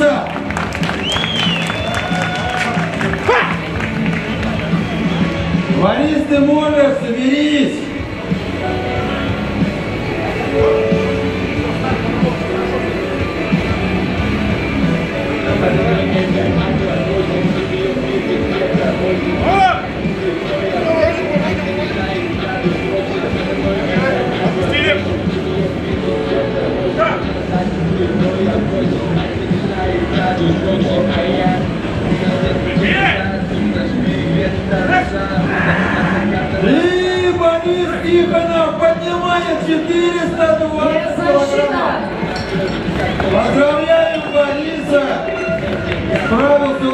Бориса. Борис, ты можешь, соберись. И Борис Тихонов поднимает 420 килограммов. Поздравляем Бориса! Справился.